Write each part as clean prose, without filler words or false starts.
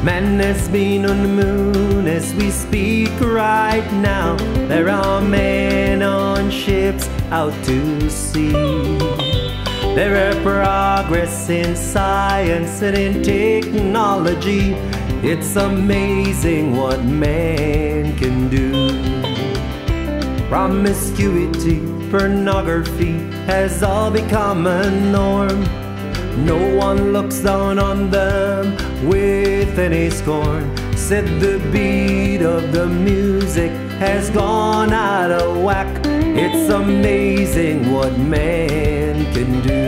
Man has been on the moon as we speak right now. There are men on ships out to sea. There are progress in science and in technology. It's amazing what man can do. Promiscuity, pornography has all become a norm. No one looks down on them with any scorn. Said the beat of the music has gone out of whack. It's amazing what man can do.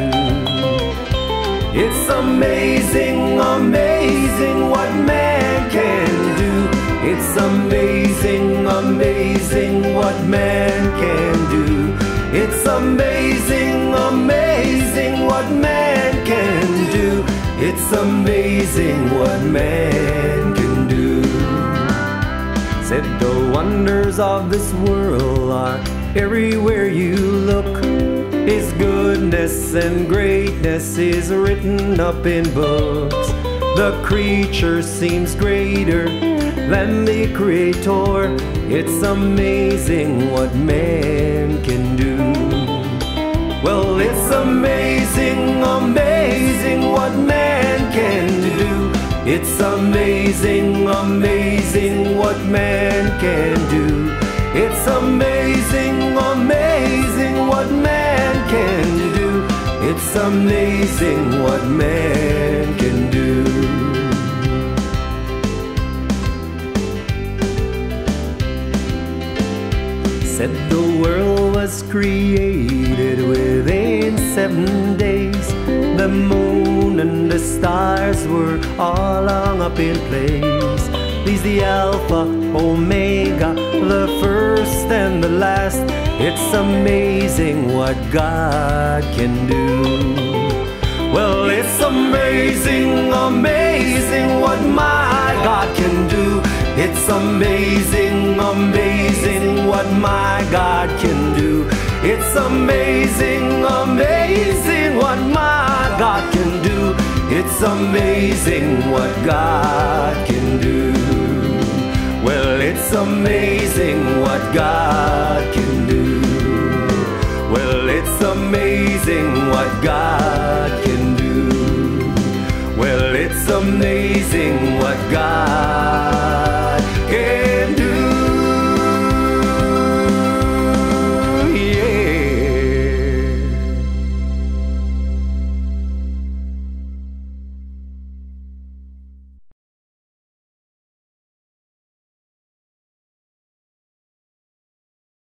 It's amazing, amazing what man can do. It's amazing, amazing what man can do. It's amazing, amazing what man can do. It's amazing what man can do. Said the wonders of this world are everywhere you look. His goodness and greatness is written up in books. The creature seems greater than the creator. It's amazing what man can do. Well, it's amazing, amazing what man can do. It's amazing, amazing what man can do. It's amazing, amazing what man can do. It's amazing what man can do. Said the world was created within 7 days. The moon and the stars were all hung up in place. He's the Alpha, Omega, the first and the last. It's amazing what God can do. Well, it's amazing, amazing what my God can do. It's amazing, amazing what my God can do. It's amazing, amazing what my God can do. It's amazing what God can do. Well, it's amazing what God can do. Well, it's amazing what God can do. Well, it's amazing what God